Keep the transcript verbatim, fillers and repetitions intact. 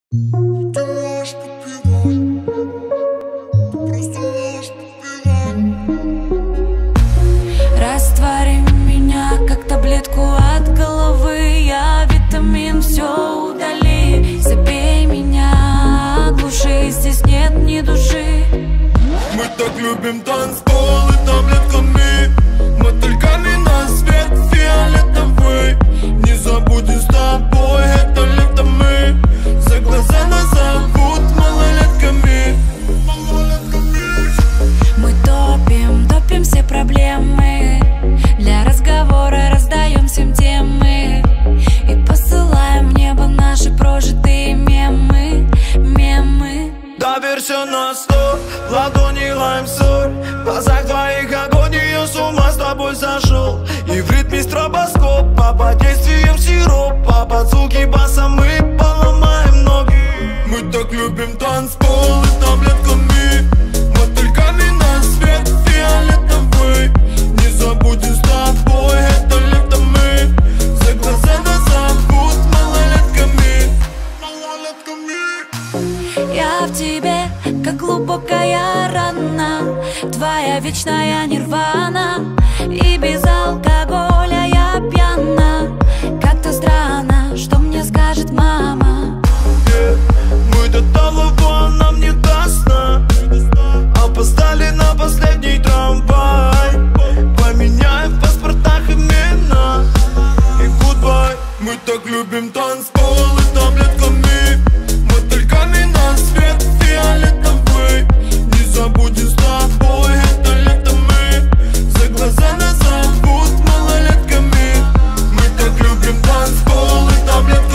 Ты ложь попила, просто ложь попила. Раствори меня, как таблетку от головы. Я витамин, все удали. Забей меня, оглуши, здесь нет ни души. Мы так любим танцпол и таблетками, мотыльками на свет фиолетовый. Не забудем с тобой, это лето мы. За глаза нас зовут малолетками. Мы топим, топим все проблемы. Для разговора раздаем всем темы и посылаем в небо наши прожитые мемы, мемы. Доверься на сто, в ладони лайм соль. В глазах твоих огонь, я с ума с тобой сошел. И в ритме стробоскопа, под действием сиропа, под звуки баса мы поломаем ноги. Мы так любим танцпол и таблетками, мотыльками на свет фиолетовый. Не забудем с тобой, это лето мы. За глаза нас зовут малолетками, малолетками. Я в тебе, как глубокая рана, твоя вечная нирвана. И без алкоголя я пьяна. Как-то странно, что мне скажет мама. Yeah. Мы до того нам не даст сна. Опоздали на последний трамвай. Поменяем в паспортах имена и гудбай. Мы так любим танцпол и таблетками, мотыльками на свет фиолетовый. Не забудем с тобой, это лето мы. За глаза нас зовут малолетками. Мы так любим танцпол и таблетками.